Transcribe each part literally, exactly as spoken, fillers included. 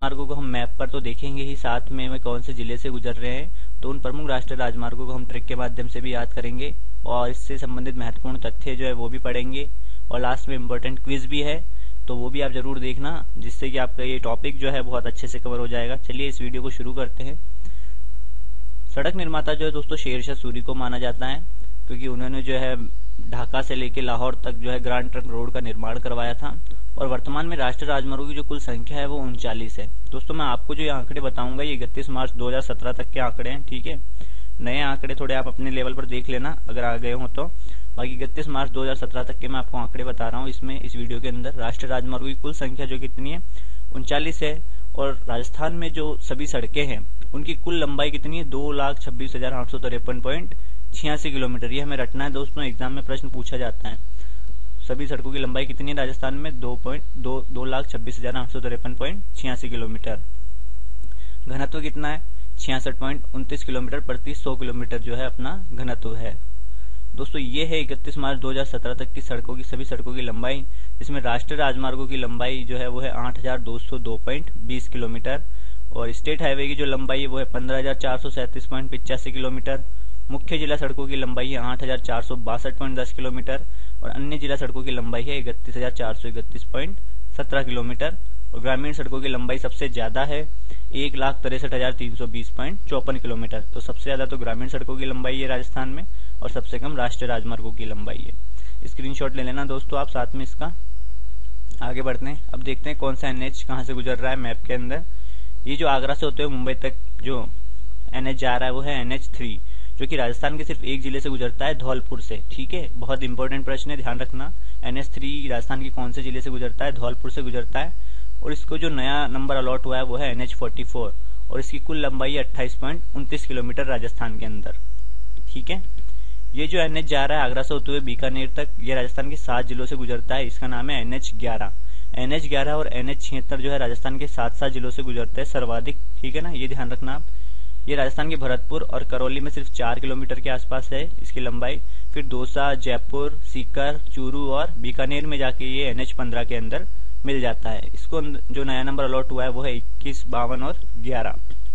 राजमार्गों को हम मैप पर तो देखेंगे ही, साथ में वे कौन से जिले से गुजर रहे हैं, तो उन प्रमुख राष्ट्रीय राजमार्गों को हम ट्रिक के माध्यम से भी याद करेंगे और इससे संबंधित महत्वपूर्ण तथ्य जो है वो भी पढ़ेंगे और लास्ट में इम्पोर्टेंट क्विज भी है, तो वो भी आप जरूर देखना, जिससे कि आपका ये टॉपिक जो है बहुत अच्छे से कवर हो जाएगा। चलिए इस वीडियो को शुरू करते हैं। सड़क निर्माता जो है दोस्तों शेरशाह सूरी को माना जाता है, क्योंकि उन्होंने जो है ढाका से लेकर लाहौर तक जो है ग्रांड ट्रंक रोड का निर्माण करवाया था। और वर्तमान में राष्ट्रीय राजमार्गों की जो कुल संख्या है वो उनचालीस है। दोस्तों मैं आपको जो ये आंकड़े बताऊंगा ये इकतीस मार्च दो हज़ार सत्रह तक के आंकड़े हैं, ठीक है। नए आंकड़े थोड़े आप अपने लेवल पर देख लेना अगर आ गए हो तो। बाकी इकतीस मार्च दो हज़ार सत्रह तक के मैं आपको आंकड़े बता रहा हूँ इसमें इस वीडियो के अंदर। राष्ट्रीय राजमार्गों की कुल संख्या जो कितनी है, उनचालीस है। और राजस्थान में जो सभी सड़कें हैं उनकी कुल लंबाई कितनी है, दो लाख छब्बीस हजार आठ सौ तिरपन पॉइंट छियासी किलोमीटर। ये हमें रटना है दोस्तों, एग्जाम में प्रश्न पूछा जाता है। सभी सड़कों की लंबाई कितनी है राजस्थान में, दो पॉइंट दो दो लाख छब्बीस हजार आठ सौ तिरपन पॉइंट छियासी किलोमीटर। घनत्व कितना है, छियासठ पॉइंट उनतीस किलोमीटर प्रति सौ किलोमीटर जो है अपना घनत्व है। दोस्तों ये है इकतीस मार्च दो हज़ार सत्रह तक की सड़कों की सभी सड़कों की लंबाई, जिसमें राष्ट्रीय राजमार्गों की लंबाई जो है वो है आठ हजार दो सौ दो पॉइंट बीस किलोमीटर और स्टेट हाईवे की जो लंबाई है वो है पंद्रह हजार चार सौ सैंतीस पॉइंट पिचासी किलोमीटर। मुख्य जिला सड़कों की लंबाई है आठ हजार चार सौ बासठ पॉइंट दस किलोमीटर और अन्य जिला सड़कों की लंबाई है इकतीस हजार चार सौ इकतीस पॉइंट सत्रह किलोमीटर। और ग्रामीण सड़कों की लंबाई सबसे ज्यादा है एक लाख तिरसठ हजार तीन सौ बीस पॉइंट चौपन किलोमीटर। तो सबसे ज्यादा तो ग्रामीण सड़कों की लंबाई है राजस्थान में और सबसे कम राष्ट्रीय राजमार्गों की लंबाई है। स्क्रीनशॉट ले लेना दोस्तों आप साथ में इसका। आगे बढ़ते हैं, अब देखते हैं कौन सा एनएच कहाँ से गुजर रहा है मैप के अंदर। ये जो आगरा से होते हुए मुंबई तक जो एनएच जा रहा है वो है एनएच थ्री, जो कि राजस्थान के सिर्फ एक जिले से गुजरता है, धौलपुर से, ठीक है। बहुत इंपॉर्टेंट प्रश्न है, ध्यान रखना। एनएच थ्री राजस्थान के कौन से जिले से गुजरता है, धौलपुर से गुजरता है। और इसको जो नया नंबर अलॉट हुआ है वो है एनएच फोर्टी फोर और इसकी कुल लंबाई है अट्ठाईस पॉइंट उनतीस किलोमीटर राजस्थान के अंदर, ठीक है। ये जो एनएच जा रहा है आगरा से होते हुए बीकानेर तक, ये राजस्थान के सात जिलों से गुजरता है। इसका नाम है एनएच ग्यारह। एनएच ग्यारह और एनएच छिहत्तर जो है राजस्थान के सात सात जिलों से गुजरते हैं सर्वाधिक, ठीक है ना, ये ध्यान रखना आप। ये राजस्थान के भरतपुर और करौली में सिर्फ चार किलोमीटर के आसपास है इसकी लंबाई। फिर दौसा, जयपुर, सीकर, चूरू और बीकानेर में जाके ये एनएच पंद्रह के अंदर मिल जाता है। इसको जो नया नंबर अलॉट हुआ है वो है इक्कीस, बावन और ग्यारह।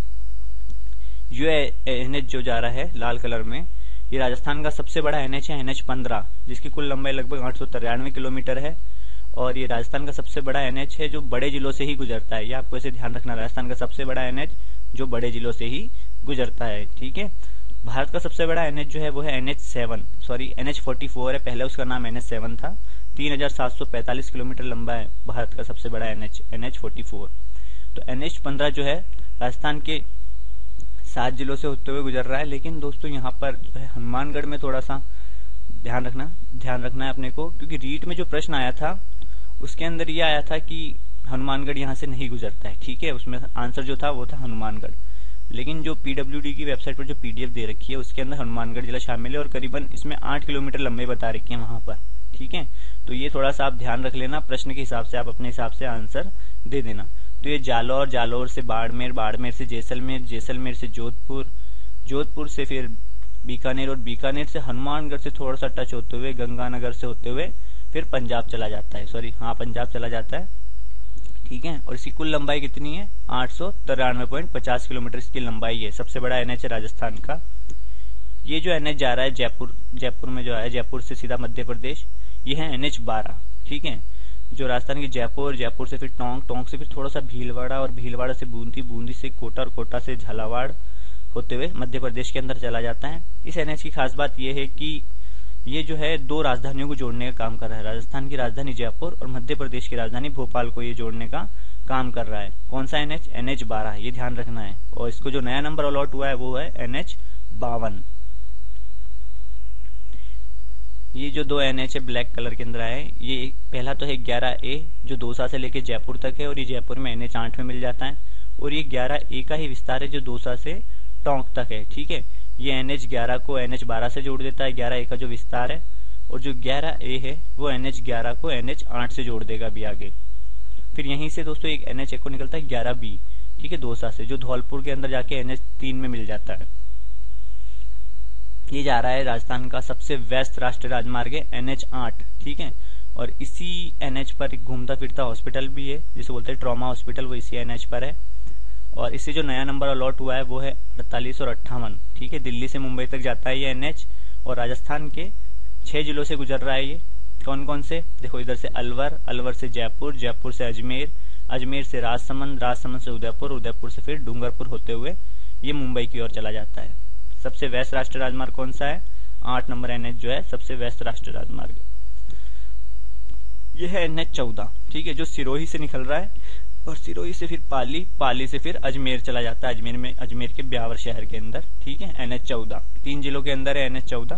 जो एनएच जो जा रहा है लाल कलर में, ये राजस्थान का सबसे बड़ा एनएच है एनएच पंद्रह, जिसकी कुल लंबाई लगभग आठ सौ तिरानवे किलोमीटर है। और ये राजस्थान का सबसे बड़ा एनएच है जो बड़े जिलों से ही गुजरता है। ये आपको ऐसे ध्यान रखना, राजस्थान का सबसे बड़ा एनएच जो बड़े जिलों से ही गुजरता है, ठीक है। भारत का सबसे बड़ा एनएच जो है वो है NH seven, sorry NH forty four है, पहले उसका नाम एनएच सेवन था। तीन हजार सात सौ पैंतालीस किलोमीटर लंबा है भारत का सबसे बड़ा एनएच, एनएच फोर्टी फोर। तो एनएच पंद्रह जो है राजस्थान के सात जिलों से होते हुए गुजर रहा है। लेकिन दोस्तों यहाँ पर जो है हनुमानगढ़ में थोड़ा सा ध्यान रखना ध्यान रखना है अपने को, क्योंकि रीट में जो प्रश्न आया था उसके अंदर ये आया था कि हनुमानगढ़ यहाँ से नहीं गुजरता है, ठीक है। उसमें आंसर जो था वो था हनुमानगढ़। लेकिन जो पीडब्ल्यूडी की वेबसाइट पर जो पीडीएफ दे रखी है उसके अंदर हनुमानगढ़ जिला शामिल है और करीबन इसमें आठ किलोमीटर लंबे बता रखी है वहां पर, ठीक है। तो ये थोड़ा सा आप ध्यान रख लेना, प्रश्न के हिसाब से आप अपने हिसाब से आंसर दे देना। तो ये जालौर, जालौर से बाड़मेर, बाड़मेर से जैसलमेर, जैसलमेर से जोधपुर, जोधपुर से फिर बीकानेर और बीकानेर से हनुमानगढ़ से थोड़ा सा टच होते हुए गंगानगर से होते हुए फिर पंजाब चला जाता है, सॉरी हाँ पंजाब चला जाता है, ठीक है। और इसकी कुल लंबाई कितनी है, आठ सौ तिरानवे पॉइंट पचास किलोमीटर इसकी लंबाई है। सबसे बड़ा एनएच है राजस्थान का। ये जो एनएच जा रहा है जयपुर, जयपुर में जो है जयपुर से सीधा मध्य प्रदेश, ये है एनएच बारह, ठीक है। जो राजस्थान की जयपुर, जयपुर से फिर टोंक, टोंक से फिर थोड़ा सा भीलवाड़ा और भीलवाड़ा से बूंदी, बूंदी से कोटा और कोटा से झालावाड़ होते हुए मध्य प्रदेश के अंदर चला जाता है। इस एनएच की खास बात यह है कि ये जो है दो राजधानियों को जोड़ने का काम कर रहा है। राजस्थान की राजधानी जयपुर और मध्य प्रदेश की राजधानी भोपाल को ये जोड़ने का काम कर रहा है। कौन सा एनएच, एनएच बारह, ये ध्यान रखना है। और इसको जो नया नंबर अलॉट हुआ है वो है एनएच बावन। ये जो दो एनएच है ब्लैक कलर के अंदर आए, ये पहला तो है ग्यारह ए जो दौसा से लेके जयपुर तक है और ये जयपुर में एनएच आठ में मिल जाता है। और ये ग्यारह ए का ही विस्तार है जो दौसा से टोंक तक है, ठीक है। ये एनएच ग्यारह को एनएच बारह से जोड़ देता है, ग्यारह ए का जो विस्तार है। और जो ग्यारह ए है वो एनएच ग्यारह को एनएच आठ से जोड़ देगा अभी आगे। फिर यहीं से दोस्तों एक एनएच एक को निकलता है ग्यारह बी, ठीक है, दौसा से, जो धौलपुर के अंदर जाके एनएच तीन में मिल जाता है। ये जा रहा है राजस्थान का सबसे व्यस्त राष्ट्रीय राजमार्ग है एनएच आठ, ठीक है। और इसी एनएच पर एक घूमता फिरता हॉस्पिटल भी है जिसे बोलते हैं ट्रॉमा हॉस्पिटल, वो इसी एनएच पर है। और इससे जो नया नंबर अलॉट हुआ है वो है अड़तालीस और अट्ठावन, ठीक है। दिल्ली से मुंबई तक जाता है ये एनएच और राजस्थान के छह जिलों से गुजर रहा है ये। कौन कौन से, देखो इधर से अलवर, अलवर से जयपुर, जयपुर से अजमेर, अजमेर से राजसमंद, राजसमंद से उदयपुर, उदयपुर से फिर डूंगरपुर होते हुए ये मुंबई की ओर चला जाता है। सबसे व्यस्त राष्ट्रीय राजमार्ग कौन सा है, आठ नंबर एनएच जो है सबसे व्यस्त राष्ट्रीय राजमार्ग, यह है एनएच चौदह, ठीक है, जो सिरोही से निकल रहा है और सिरोही से फिर पाली, पाली से फिर अजमेर चला जाता है, अजमेर में, अजमेर के ब्यावर शहर के अंदर, ठीक है। एनएच चौदह तीन जिलों के अंदर है एनएच चौदह,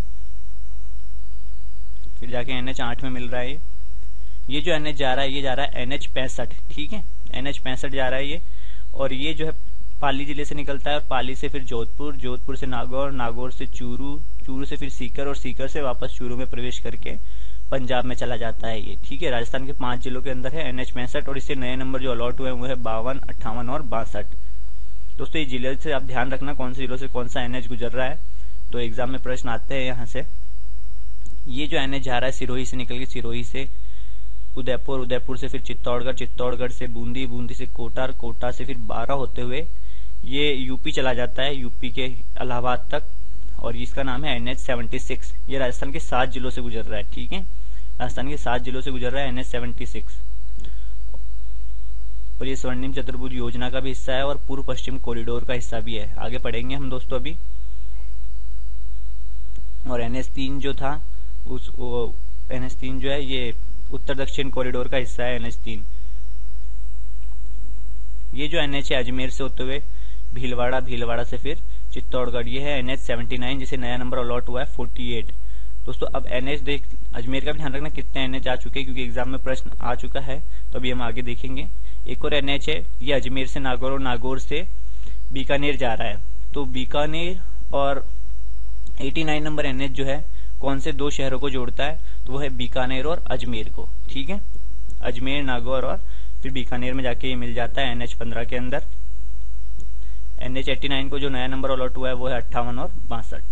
फिर जाके एनएच आठ में मिल रहा है ये ये जो एनएच जा रहा है ये जा रहा है एनएच पैंसठ, ठीक है, एनएच पैंसठ जा रहा है ये। और ये जो है पाली जिले से निकलता है और पाली से फिर जोधपुर, जोधपुर से नागौर, नागौर से चूरू, चूरू से फिर सीकर और सीकर से वापस चूरू में प्रवेश करके पंजाब में चला जाता है ये, ठीक है। राजस्थान के पांच जिलों के अंदर है एनएच पैंसठ और इससे नए नंबर जो अलॉट हुए हैं वो है बावन, अट्ठावन और बासठ। दोस्तों ये जिले से आप ध्यान रखना कौन से जिलों से कौन सा एनएच गुजर रहा है, तो एग्जाम में प्रश्न आते हैं यहाँ से। ये जो एनएच जा रहा है सिरोही से निकल के सिरोही से उदयपुर, उदयपुर से फिर चित्तौड़गढ़, चित्तौड़गढ़ से बूंदी, बूंदी से कोटा, कोटा से फिर बारा होते हुए ये यूपी चला जाता है, यूपी के इलाहाबाद तक, और इसका नाम है एनएच सेवेंटी सिक्स। ये राजस्थान के सात जिलों से गुजर रहा है, ठीक है, राजस्थान के सात जिलों से गुजर रहा है एनएच सेवेंटी सिक्स। और ये स्वर्णिम चतुर्भुज योजना का भी हिस्सा है और पूर्व पश्चिम कॉरिडोर का हिस्सा भी है, आगे पढ़ेंगे हम दोस्तों अभी। और एनएच तीन जो था उस एनएच तीन जो है ये उत्तर दक्षिण कॉरिडोर का हिस्सा है एनएच तीन। ये जो एनएच है अजमेर से होते हुए भीलवाड़ा, भीलवाड़ा से फिर चित्तौड़गढ़, ये है एनएच सेवेंटी नाइन जिसे नया नंबर अलॉट हुआ है अड़तालीस। दोस्तों अब एनएच देख, अजमेर का भी ध्यान रखना कितने एनएच आ चुके हैं क्योंकि एग्जाम में प्रश्न आ चुका है, तो अभी हम आगे देखेंगे। एक और एनएच है ये अजमेर से नागौर और नागौर से बीकानेर जा रहा है, तो बीकानेर और नवासी नंबर एनएच जो है कौन से दो शहरों को जोड़ता है, तो वो है बीकानेर और अजमेर को, ठीक है, अजमेर, नागौर और फिर बीकानेर में जाके ये मिल जाता है एनएच पंद्रह के अंदर। एनएच नवासी को जो नया नंबर अलॉट हुआ है वो है अट्ठावन और बासठ।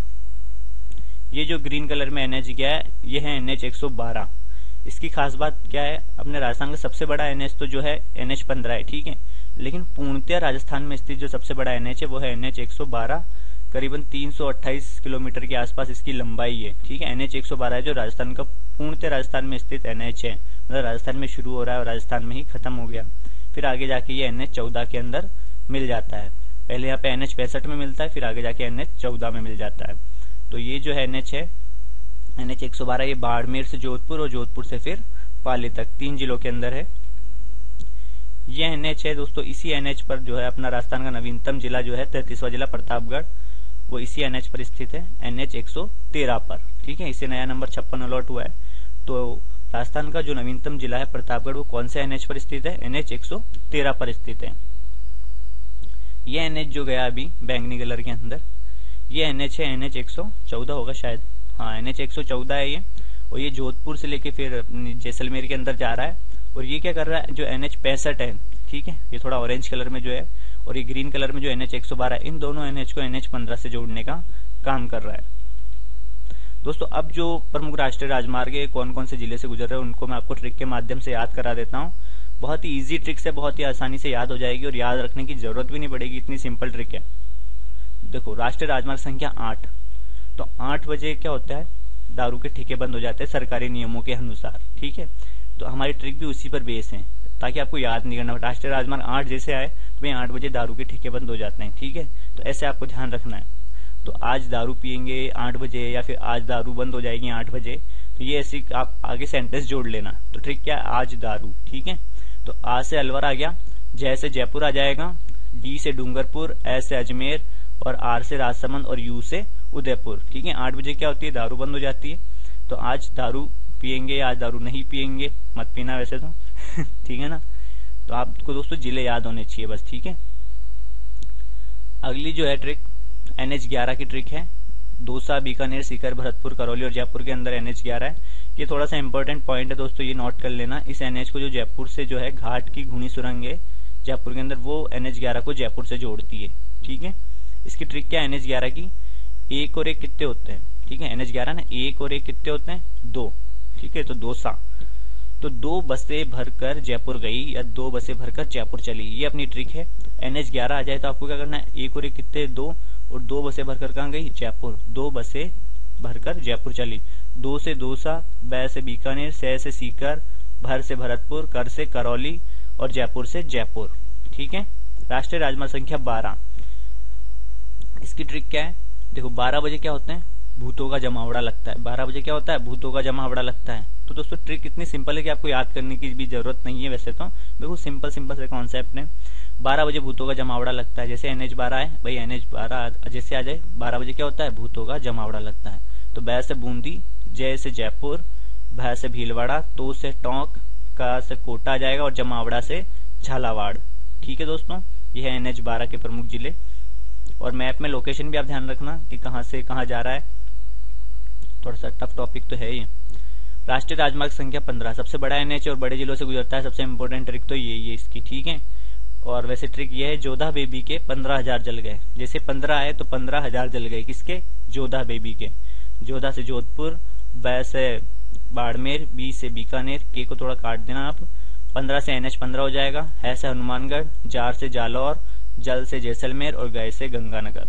ये जो ग्रीन कलर में एनएच गया है ये है एनएच एक सौ बारह। इसकी खास बात क्या है, अपने राजस्थान का सबसे बड़ा एनएच तो जो है एनएच पंद्रह है, ठीक है, लेकिन पूर्णतया राजस्थान में स्थित जो सबसे बड़ा एनएच है वो है एनएच एक सौ बारह, करीबन तीन सौ अट्ठाईस किलोमीटर के आसपास इसकी लंबाई है, ठीक है। एनएच एक सौ बारह है जो राजस्थान का पूर्णतः राजस्थान में स्थित एनएच है, मतलब राजस्थान में शुरू हो रहा है और राजस्थान में ही खत्म हो गया, फिर आगे जाके ये एनएच चौदह के अंदर मिल जाता है। पहले यहाँ पे एनएच पैंसठ में मिलता है, फिर आगे जाके एनएच चौदह में मिल जाता है। तो ये जो है एनएच है एनएच एक सौ बारह, ये बाड़मेर से जोधपुर और जोधपुर से फिर पाली तक तीन जिलों के अंदर है ये एनएच है। दोस्तों इसी एनएच पर जो है अपना राजस्थान का नवीनतम जिला जो है तैंतीसवां जिला प्रतापगढ़, वो इसी एनएच पर स्थित है, एनएच एक सौ तेरह पर, ठीक है। इसे नया नंबर छप्पन अलॉट हुआ है। तो राजस्थान का जो नवीनतम जिला है प्रतापगढ़ वो कौन से एनएच पर स्थित है, एनएच एक सौ तेरह पर स्थित है। ये एनएच जो गया अभी बैंगनी कलर के अंदर, ये एनएच है एनएच एक सौ चौदह होगा शायद, हाँ एनएच एक सौ चौदह है ये, और ये जोधपुर से लेके फिर जैसलमेर के अंदर जा रहा है। और ये क्या कर रहा है, जो एनएच पैंसठ है, ठीक है, ये थोड़ा ऑरेंज कलर में जो है, और ये ग्रीन कलर में जो एनएच एक सौ बारह, इन दोनों एनएच को एनएच पंद्रह से जोड़ने का काम कर रहा है। दोस्तों अब जो प्रमुख राष्ट्रीय राजमार्ग है कौन कौन से जिले से गुजर रहे हैं उनको मैं आपको ट्रिक के माध्यम से याद करा देता हूँ। बहुत ही इजी ट्रिक है, बहुत ही आसानी से याद हो जाएगी और याद रखने की जरूरत भी नहीं पड़ेगी, इतनी सिंपल ट्रिक है। देखो राष्ट्रीय राजमार्ग संख्या आठ, तो आठ बजे क्या होता है, दारू के ठेके बंद हो जाते हैं सरकारी नियमों के अनुसार, ठीक है। तो हमारी ट्रिक भी उसी पर बेस है ताकि आपको याद नहीं करना। राष्ट्रीय राजमार्ग आठ जैसे आए तो भाई आठ बजे दारू के ठेके बंद हो जाते हैं, ठीक है, तो ऐसे आपको ध्यान रखना है। तो आज दारू पियेंगे आठ बजे या फिर आज दारू बंद हो जाएगी आठ बजे, तो ये ऐसी आप आगे सेंटेंस जोड़ लेना। तो ट्रिक क्या है, आज दारू, ठीक है। तो आ से अलवर आ गया, जय से जयपुर आ जाएगा, डी से डूंगरपुर, ए से अजमेर और आर से राजसमंद और यू से उदयपुर, ठीक है। आठ बजे क्या होती है, दारू बंद हो जाती है। तो आज दारू पियेंगे, आज दारू नहीं पियेंगे, मत पीना वैसे तो ठीक है ना। तो आपको दोस्तों जिले याद होने चाहिए बस, ठीक है। अगली जो है ट्रिक एनएच ग्यारह की ट्रिक है। दौसा, बीकानेर, सीकर, भरतपुर, करौली और जयपुर के अंदर एनएच ग्यारह है। ये थोड़ा सा इंपॉर्टेंट पॉइंट है दोस्तों, ये नोट कर लेना। इस एनएच को जो जयपुर से जो है घाट की घुनी सुरंग है जयपुर के अंदर, वो एनएच ग्यारह को जयपुर से जोड़ती है, ठीक है। इसकी ट्रिक क्या है एनएच ग्यारह की, एक और एक कितने होते हैं, ठीक है। एनएच ग्यारह ना एक और एक कितने होते हैं, दो, ठीक है। तो दौसा, तो दो बसें भरकर जयपुर गई या दो बसें भरकर जयपुर चली, ये अपनी ट्रिक है। एन एच ग्यारह आ जाए तो आपको क्या करना है, एक और एक कितने दो, और दो बसें भरकर कहाँ गई, जयपुर। दो बसें भरकर जयपुर चली, दो से दोसा, बै से बीकानेर, सह से सीकर, भर से भरतपुर, कर से करौली और जयपुर से जयपुर। ठीक है। राष्ट्रीय राजमार्ग संख्या बारह, इसकी ट्रिक क्या है, देखो बारह बजे क्या होते हैं, भूतों का जमावड़ा लगता है। बारह बजे क्या होता है, भूतों का जमावड़ा लगता है। तो दोस्तों ट्रिक इतनी सिंपल है कि आपको याद करने की भी जरूरत नहीं है। वैसे तो बिल्कुल सिंपल सिंपल से कॉन्सेप्ट है। बारह बजे भूतों का जमावड़ा लगता है, जैसे एनएच बारह है भाई, एनएच बारह जैसे आ जाए, बारह बजे क्या होता है, भूतों का जमावड़ा लगता है। तो बै से बूंदी, जय से जयपुर, भै से भीलवाड़ा, तो से टोंक, का से कोटा आ जाएगा और जमावड़ा से झालावाड़। ठीक है दोस्तों, यह है एनएच बारह के प्रमुख जिले। और मैप में लोकेशन भी आप ध्यान रखना कि कहां से कहां जा रहा है, थोड़ा सा टफ टॉपिक तो है ये। राष्ट्रीय राजमार्ग संख्या पंद्रह, सबसे बड़ा एनएच और बड़े जिलों से गुजरता है। सबसे इंपोर्टेंट ट्रिक तो ये ये इसकी। ठीक है। और वैसे ट्रिक ये है, जोधा बेबी के पंद्रह हजार जल गए। जैसे पंद्रह आए तो पंद्रह हजार जल गए, किसके, जोधा बेबी के। जोधा से जोधपुर, बै से बाड़मेर, बी से बीकानेर, के को थोड़ा काट देना आप। पंद्रह से एनएच पंद्रह हो जाएगा, है से हनुमानगढ़, जार से जालौर, जल से जैसलमेर और गए से गंगानगर।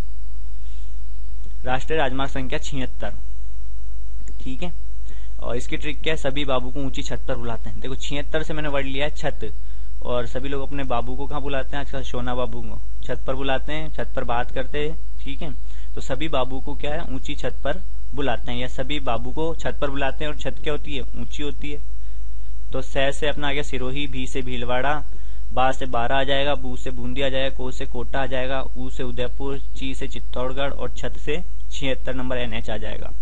राष्ट्रीय राजमार्ग संख्या छिहत्तर। ठीक है। और इसकी ट्रिक क्या है, सभी बाबू को ऊंची छत पर बुलाते हैं। देखो छिहत्तर से मैंने वर्ड लिया है छत, और सभी लोग अपने बाबू को कहाँ बुलाते हैं आजकल, सोना बाबू को छत पर बुलाते हैं, छत पर बात करते हैं। ठीक है। तो सभी बाबू को क्या है, ऊंची छत पर बुलाते हैं, या सभी बाबू को छत पर बुलाते हैं। और छत क्या होती है, ऊंची होती है। तो सह से अपना आ गया सिरोही, भी से भीलवाड़ा, बा से बारह आ जाएगा, बू से बूंदी आ जाएगा, को से कोटा आ जाएगा, ऊ से उदयपुर, ची से चित्तौड़गढ़ और छत से छिहत्तर नंबर एनएच आ जाएगा।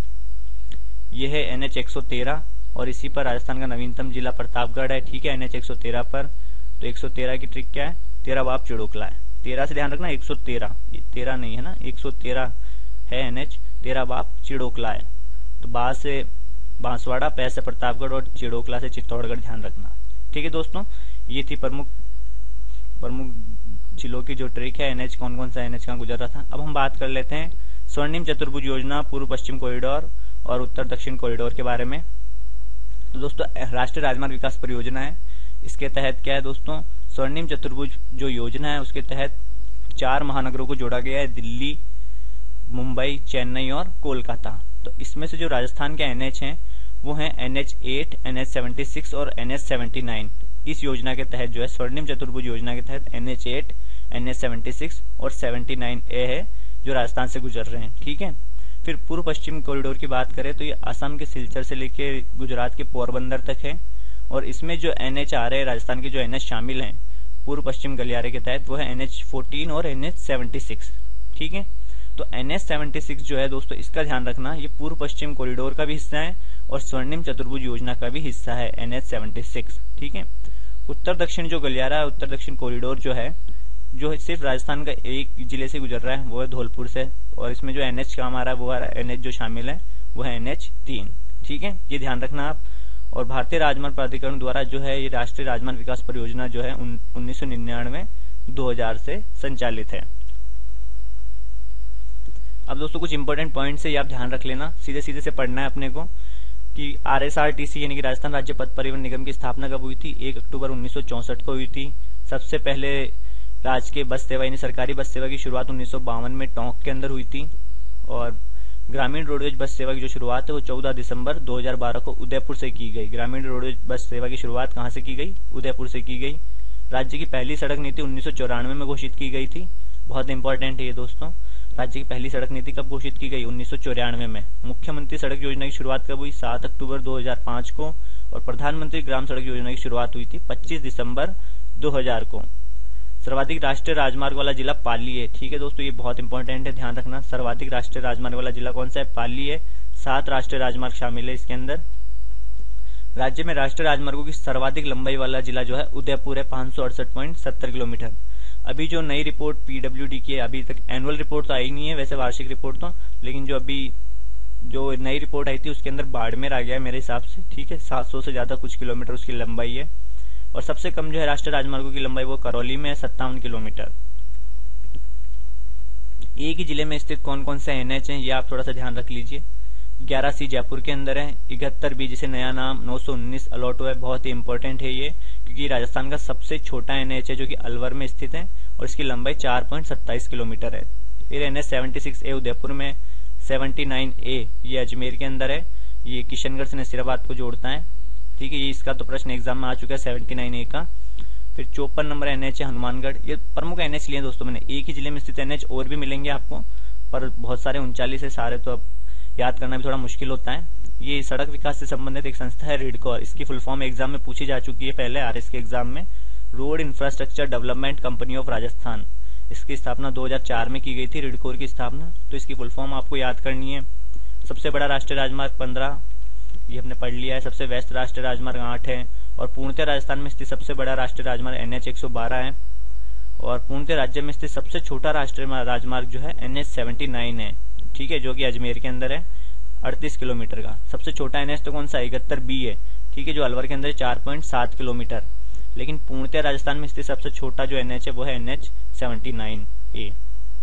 यह है एनएच एक सौ तेरह और इसी पर राजस्थान का नवीनतम जिला प्रतापगढ़ है। ठीक है। एनएच एक सौ तेरह पर, तो एक सौ तेरह की ट्रिक क्या है, तेरह बाप चिड़ोकला है। तेरह से ध्यान रखना, एक सौ तेरह, तेरह नहीं है ना, एक सौ तेरह है एनएच, तेरह बाप चिड़ोकला है। तो बा से बांसवाड़ा, पै से प्रतापगढ़ और चिड़ोकला से चित्तौड़गढ़, ध्यान रखना। ठीक है दोस्तों, ये थी प्रमुख प्रमुख जिलों की जो ट्रिक है, एनएच कौन कौन सा एनएच कहाँ गुजर रहा था। अब हम बात कर लेते हैं स्वर्णिम चतुर्भुज योजना, पूर्व पश्चिम कॉरिडोर और उत्तर दक्षिण कॉरिडोर के बारे में। तो दोस्तों राष्ट्रीय राजमार्ग विकास परियोजना है, इसके तहत क्या है दोस्तों, स्वर्णिम चतुर्भुज जो योजना है उसके तहत चार महानगरों को जोड़ा गया है, दिल्ली, मुंबई, चेन्नई और कोलकाता। तो इसमें से जो राजस्थान के एनएच हैं वो हैं NH eight, NH seventy six और एनएच सेवेंटी नाइन। इस योजना के तहत जो है स्वर्णिम चतुर्भुज योजना के तहत NH eight, NH seventy six और सेवेंटी नाइन ए है जो राजस्थान से गुजर रहे हैं। ठीक है। फिर पूर्व पश्चिम कॉरिडोर की बात करें तो ये असम के सिलचर से लेकर गुजरात के पोरबंदर तक है। और इसमें जो एनएच आ रहे हैं, राजस्थान के जो एनएच शामिल हैं पूर्व पश्चिम गलियारे के तहत, वो है एनएच फोर्टीन और एनएच सेवेंटी सिक्स। ठीक है। तो एनएच सेवेंटी सिक्स जो है दोस्तों, इसका ध्यान रखना, ये पूर्व पश्चिम कॉरिडोर का भी हिस्सा है और स्वर्णिम चतुर्भुज योजना का भी हिस्सा है, एनएच सेवेंटी सिक्स। ठीक है। उत्तर दक्षिण जो गलियारा है, उत्तर दक्षिण कॉरिडोर जो है, जो सिर्फ राजस्थान का एक जिले से गुजर रहा है, वो है धौलपुर से। और इसमें जो एनएच काम आ रहा है वो एनएच जो शामिल है वो है एनएच तीन। ठीक है, ये ध्यान रखना आप। और भारतीय राजमार्ग प्राधिकरण द्वारा जो है ये राष्ट्रीय राजमार्ग विकास परियोजना जो है उन्नीस सौ निन्यानवे दो हजार से संचालित है। अब दोस्तों कुछ इंपॉर्टेंट पॉइंट्स है, ये आप ध्यान रख लेना, सीधे सीधे से पढ़ना है अपने को कि आरएसआरटीसी यानी कि राजस्थान राज्य पथ परिवहन निगम की स्थापना कब हुई थी, एक अक्टूबर उन्नीस सौ चौसठ को हुई थी। सबसे पहले राजकीय बस सेवा यानी सरकारी बस सेवा की शुरुआत उन्नीस सौ बावन में टोंक के अंदर हुई थी। और ग्रामीण रोडवेज बस सेवा की जो शुरुआत है वो चौदह दिसंबर दो हजार बारह को उदयपुर से की गई। ग्रामीण रोडवेज बस सेवा की शुरुआत कहां से की गई, उदयपुर से की गई। राज्य की पहली सड़क नीति उन्नीस सौ चौरानवे में घोषित की गई थी। बहुत इंपॉर्टेंट है ये दोस्तों, राज्य की पहली सड़क नीति कब घोषित की गई, उन्नीस सौ चौरानवे में। मुख्यमंत्री सड़क योजना की शुरुआत कब हुई, सात अक्टूबर दो हजार पांच को। और प्रधानमंत्री ग्राम सड़क योजना की शुरुआत हुई थी पच्चीस दिसंबर दो हजार को। सर्वाधिक राष्ट्रीय राजमार्ग वाला जिला पाली है। ठीक है दोस्तों, ये बहुत इंपॉर्टेंट है, ध्यान रखना। सर्वाधिक राष्ट्रीय राजमार्ग वाला जिला कौन सा है, पाली है। सात राष्ट्रीय राजमार्ग शामिल है इसके अंदर। राज्य में राष्ट्रीय राजमार्गों की सर्वाधिक लंबाई वाला जिला जो है उदयपुर है, पांच सौ अड़सठ पॉइंट सत्तर किलोमीटर। अभी जो नई रिपोर्ट पीडब्ल्यूडी की है, अभी तक एनुअल रिपोर्ट तो आई नहीं है, वैसे वार्षिक रिपोर्ट तो, लेकिन जो अभी जो नई रिपोर्ट आई थी उसके अंदर बाड़मेर आ गया है मेरे हिसाब से। ठीक है, सात सौ से ज्यादा कुछ किलोमीटर उसकी लंबाई है। और सबसे कम जो है राष्ट्रीय राजमार्गों की लंबाई वो करौली में है, सत्तावन किलोमीटर। एक ही जिले में स्थित कौन कौन से एनएच हैं ये आप थोड़ा सा ध्यान रख लीजिए। ग्यारह सी जयपुर के अंदर है, इकहत्तर बी जिसे नया नाम नौ सौ उन्नीस अलॉट हुआ है। बहुत ही इंपॉर्टेंट है ये, क्योंकि राजस्थान का सबसे छोटा एनएच है जो कि अलवर में स्थित है और इसकी लंबाई चार पॉइंट सत्ताईस किलोमीटर है। फिर NH seventy six A Udaipur में, सेवेंटी नाइन ए ये अजमेर के अंदर है, ये किशनगढ़ से नसीराबाद को जोड़ता है। ठीक है, ये इसका तो प्रश्न एग्जाम में आ चुका है सेवेंटी नाइन ए का। फिर चौपन नंबर एनएच है हनुमानगढ़। ये प्रमुख एनएच लिए दोस्तों मैंने, एक ही जिले में स्थित एनएच और भी मिलेंगे आपको, पर बहुत सारे उनचालीस है सारे, तो अब याद करना भी थोड़ा मुश्किल होता है। ये सड़क विकास से संबंधित एक संस्था है रिडकोर, इसकी फुल फॉर्म एग्जाम में पूछी जा चुकी है पहले आरएस के एग्जाम में, road infrastructure development company of Rajasthan. इसकी स्थापना दो हज़ार चार में की गई थी, रिडकोर की स्थापना, तो इसकी फुल फॉर्म आपको याद करनी है। सबसे बड़ा राष्ट्रीय राजमार्ग पंद्रह, ये हमने पढ़ लिया है। सबसे व्यस्त राष्ट्रीय राजमार्ग आठ है, और पूर्णतः राजस्थान में स्थित सबसे बड़ा राष्ट्रीय राजमार्ग एनएच एक सौ बारह है, और पूर्णतः राज्य में स्थित सबसे छोटा राष्ट्रीय राजमार्ग जो है एनएच सेवेंटी नाइन है। ठीक है, जो कि अजमेर के अंदर है, अड़तीस किलोमीटर का। सबसे छोटा एनएच तो कौन सा, इकहत्तर बी है। ठीक है, जो अलवर के अंदर चार पॉइंट सात किलोमीटर। लेकिन पूर्णतः राजस्थान में स्थित सबसे छोटा जो एनएच है वो है NH seventy nine A.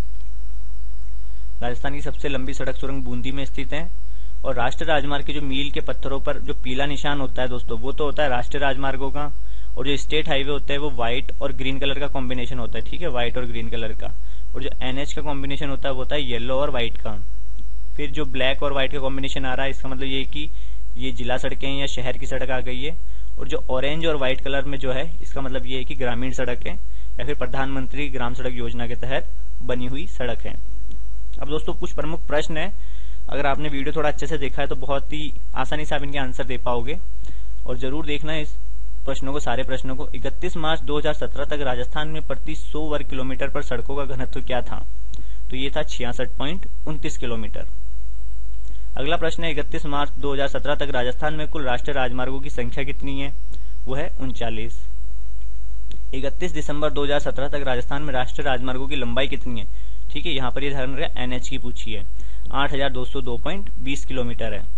Rajasthan की सबसे लंबी सड़क सुरंग बूंदी में स्थित है, और राष्ट्रीय राजमार्ग के जो मील के पत्थरों पर जो पीला निशान होता है दोस्तों, वो तो होता है राष्ट्रीय राजमार्गों का, और जो स्टेट हाईवे होता है वो व्हाइट और ग्रीन कलर का कॉम्बिनेशन होता है। ठीक है, व्हाइट और ग्रीन कलर का। और जो एनएच का कॉम्बिनेशन होता है वो होता है येलो और व्हाइट का। फिर जो ब्लैक और व्हाइट का कॉम्बिनेशन आ रहा है, इसका मतलब ये कि ये जिला सड़कें या शहर की सड़क आ गई है, और जो ऑरेंज और व्हाइट कलर में जो है, इसका मतलब ये है कि ग्रामीण सड़क है या फिर प्रधानमंत्री ग्राम सड़क योजना के तहत बनी हुई सड़क है। अब दोस्तों कुछ प्रमुख प्रश्न है, अगर आपने वीडियो थोड़ा अच्छे से देखा है तो बहुत ही आसानी से आप इनके आंसर दे पाओगे, और जरूर देखना इस प्रश्नों को, सारे प्रश्नों को। इकतीस मार्च दो हज़ार सत्रह तक राजस्थान में प्रति सौ वर्ग किलोमीटर पर सड़कों का घनत्व क्या था, तो ये था छियासठ पॉइंट उनतीस किलोमीटर। अगला प्रश्न है, इकतीस मार्च दो हज़ार सत्रह तक राजस्थान में कुल राष्ट्रीय राजमार्गों की संख्या कितनी है, वो है उनचालीस। इकतीस दिसंबर दो हज़ार सत्रह तक राजस्थान में राष्ट्रीय राजमार्गों की लंबाई कितनी है। ठीक है, यहाँ पर ये ध्यान रखें एनएच की पूछी है, आठ हजार दो सौ दो पॉइंट बीस किलोमीटर है।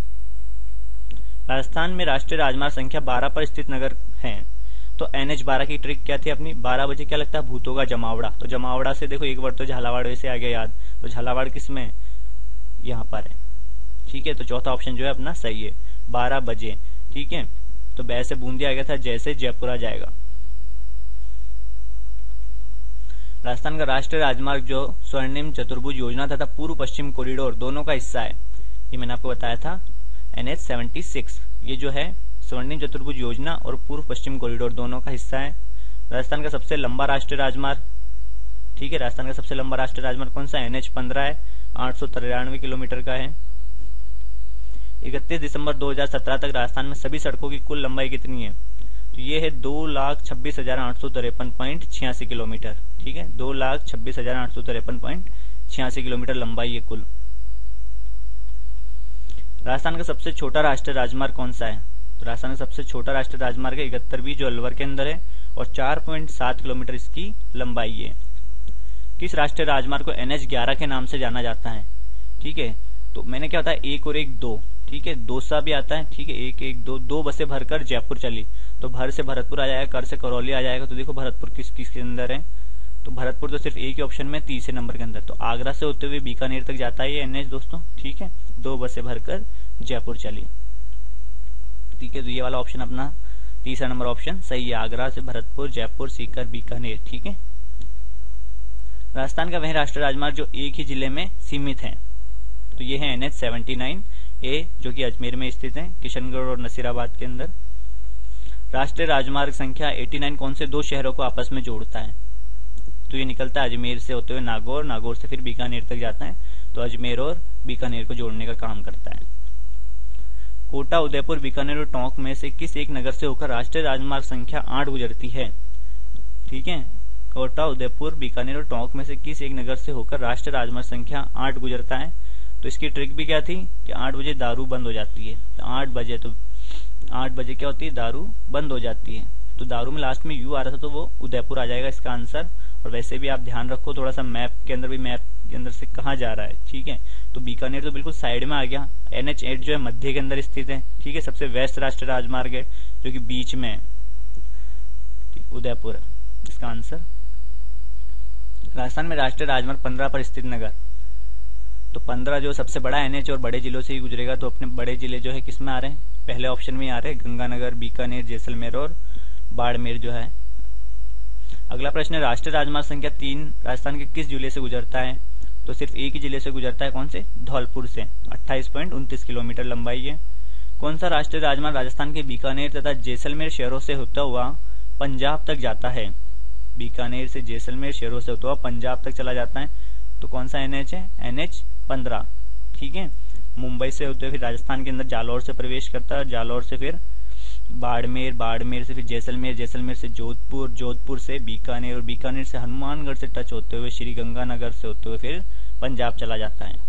राजस्थान में राष्ट्रीय राजमार्ग संख्या बारह पर स्थित नगर हैं, तो एनएच बारह की ट्रिक क्या थी अपनी, बारह बजे क्या लगता है, भूतों का जमावड़ा। तो जमावड़ा से देखो एक वर्ड तो झालावाड़ वैसे आ गया याद, तो झालावाड़ किसमें, यहाँ पर है। ठीक है, तो चौथा ऑप्शन जो है अपना सही है, बारह बजे। ठीक है, तो बै से बूंदी आ गया था, जैसे जयपुर आ जाएगा। राजस्थान का राष्ट्रीय राजमार्ग जो स्वर्णिम चतुर्भुज योजना तथा पूर्व पश्चिम कॉरिडोर दोनों का हिस्सा है, ये मैंने आपको बताया था एनएच सेवेंटी सिक्स, ये जो है स्वर्णिम चतुर्भुज योजना और पूर्व पश्चिम कॉरिडोर दोनों का हिस्सा है। राजस्थान का सबसे लंबा राष्ट्रीय राजमार्ग, ठीक है, राजस्थान का सबसे लंबा राष्ट्रीय राजमार्ग कौन सा, एनएच पंद्रह है, आठ सौ तिरानवे किलोमीटर का है। इकतीस दिसंबर दो हज़ार सत्रह तक राजस्थान में सभी सड़कों की कुल लंबाई कितनी है, तो ये है दो लाख छब्बीस हजार आठ सौ तिरपन पॉइंट छियासी किलोमीटर। ठीक है, दो लाख छब्बीस हजार आठ सौ तिरपन पॉइंट छियासी किलोमीटर लंबाई है कुल। राजस्थान का सबसे छोटा राष्ट्रीय राजमार्ग कौन सा है, तो राजस्थान का सबसे छोटा राष्ट्रीय राजमार्ग है इकहत्तर बी जो अलवर के अंदर है, और चार पॉइंट सात किलोमीटर इसकी लंबाई है। किस राष्ट्रीय राजमार्ग को एनएच ग्यारह के नाम से जाना जाता है। ठीक है, तो मैंने क्या होता है एक और एक दो, ठीक है, दो सा भी आता है। ठीक है, एक एक दो, दो बसें भरकर जयपुर चली, तो भर से भरतपुर आ जाएगा, कर से करौली आ जाएगा। तो देखो भरतपुर किस किस के अंदर है, तो भरतपुर तो सिर्फ एक ही ऑप्शन में तीसरे नंबर के अंदर, तो आगरा से होते हुए बीकानेर तक जाता है ये एनएच दोस्तों। ठीक है, दो बसें भरकर जयपुर चली। ठीक है, तो ये वाला ऑप्शन अपना तीसरा नंबर ऑप्शन सही है, आगरा से भरतपुर, जयपुर, सीकर, बीकानेर। ठीक है, राजस्थान का वह राष्ट्रीय राजमार्ग जो एक ही जिले में सीमित है, तो ये है एनएच सेवेंटी नाइन ए जो कि अजमेर में स्थित है, किशनगढ़ और नसीराबाद के अंदर। राष्ट्रीय राजमार्ग संख्या नवासी कौन से दो शहरों को आपस में जोड़ता है, तो ये निकलता है अजमेर से होते हुए नागौर, नागौर से फिर बीकानेर तक जाता है, तो अजमेर और बीकानेर को जोड़ने का काम करता है। कोटा, उदयपुर, बीकानेर और टोंक में से किस एक नगर से होकर राष्ट्रीय राजमार्ग संख्या आठ गुजरती है। ठीक है, कोटा, उदयपुर, बीकानेर और टोंक में से किस एक नगर से होकर राष्ट्रीय राजमार्ग संख्या आठ गुजरता है, तो इसकी ट्रिक भी क्या थी कि आठ बजे दारू बंद हो जाती है, तो आठ बजे तो आठ बजे क्या होती है, दारू बंद हो जाती है, तो दारू में लास्ट में यू आ रहा था तो वो उदयपुर आ जाएगा इसका आंसर। और वैसे भी आप ध्यान रखो थोड़ा सा मैप के अंदर भी, मैप के अंदर से कहाँ जा रहा है। ठीक है, तो बीकानेर तो बिल्कुल साइड में आ गया, एनएच एट जो है मध्य के अंदर स्थित है। ठीक है, सबसे वेस्ट राष्ट्रीय राजमार्ग है जो कि बीच में है, उदयपुर इसका आंसर। राजस्थान में राष्ट्रीय राजमार्ग पंद्रह पर स्थित नगर, तो पंद्रह जो सबसे बड़ा एनएच और बड़े जिलों से ही गुजरेगा, तो अपने बड़े जिले जो है किस में आ रहे हैं, पहले ऑप्शन में आ रहे हैं, गंगानगर, बीकानेर, जैसलमेर और बाड़मेर जो है। अगला प्रश्न है, राष्ट्रीय राजमार्ग संख्या तीन राजस्थान के किस जिले से गुजरता है? तो सिर्फ एक ही जिले से गुजरता है, कौन से? धौलपुर से। अट्ठाईस पॉइंट उनतीस किलोमीटर लंबाई है। कौन सा राष्ट्रीय राजमार्ग राजस्थान के बीकानेर तथा जैसलमेर शहरों से होता हुआ पंजाब तक जाता है? बीकानेर से जैसलमेर शहरों से होता हुआ पंजाब तक चला जाता है, तो कौन सा एनएच है? एनएच पंद्रह। ठीक है, मुंबई से होते हुए फिर राजस्थान के अंदर जालौर से प्रवेश करता है, जालौर से फिर बाड़मेर, बाड़मेर से फिर जैसलमेर, जैसलमेर से जोधपुर, जोधपुर से बीकानेर और बीकानेर से हनुमानगढ़ से टच होते हुए श्री गंगानगर से होते हुए फिर पंजाब चला जाता है।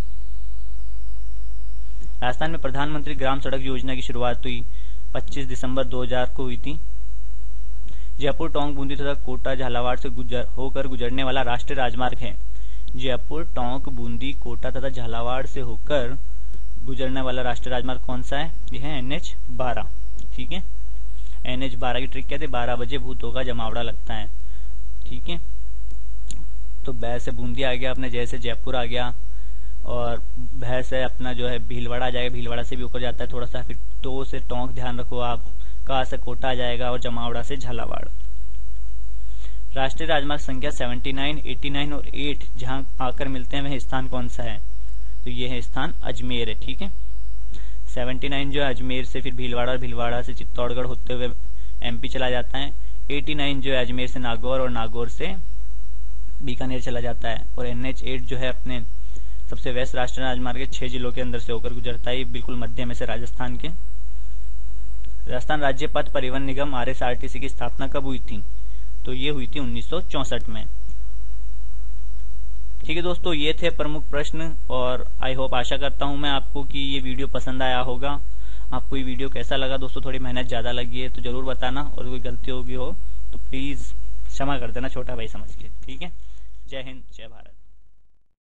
राजस्थान में प्रधानमंत्री ग्राम सड़क योजना की शुरुआत हुई पच्चीस दिसंबर दो हज़ार को हुई थी। जयपुर, टोंक, बूंदी तथा कोटा, झालावाड़ से गुजर होकर गुजरने वाला राष्ट्रीय राजमार्ग है। जयपुर, टोंक, बूंदी, कोटा तथा झालावाड़ से होकर गुजरने वाला राष्ट्रीय राजमार्ग कौन सा है? यह है एनएच बारह। ठीक है, एनएच बारह की ट्रिक क्या थी? बारह बजे भूत होगा जमावड़ा लगता है। ठीक है, तो बै से बूंदी आ गया, अपने जय से जयपुर आ गया, और भै से अपना जो है भीलवाड़ा आ जाएगा, भीलवाड़ा से भी ऊपर जाता है थोड़ा सा, फिर टो से टोंक ध्यान रखो आप, का से कोटा आ जाएगा, और जमावड़ा से झालावाड़। राष्ट्रीय राजमार्ग संख्या उन्यासी, नवासी और आठ जहां आकर मिलते हैं वह स्थान कौन सा है? तो ये है स्थान अजमेर है। ठीक है, उन्यासी जो है अजमेर से फिर भीलवाड़ा और भीलवाड़ा से चित्तौड़गढ़ होते हुए एमपी चला जाता है। नवासी जो है अजमेर से नागौर और नागौर से बीकानेर चला जाता है। और एनएच आठ जो है अपने सबसे वेस्ट राष्ट्रीय राजमार्ग के छह जिलों के अंदर से होकर गुजरता है, बिल्कुल मध्य में से राजस्थान के। राजस्थान राज्य पथ परिवहन निगम आरएसआरटीसी की स्थापना कब हुई थी? तो ये हुई थी उन्नीस सौ चौसठ में। ठीक है दोस्तों, ये थे प्रमुख प्रश्न, और आई होप आशा करता हूं मैं आपको कि ये वीडियो पसंद आया होगा। आपको ये वीडियो कैसा लगा दोस्तों? थोड़ी मेहनत ज्यादा लगी है तो जरूर बताना, और कोई गलती होगी हो तो प्लीज क्षमा कर देना, छोटा भाई समझ के। ठीक है, जय हिंद, जय भारत।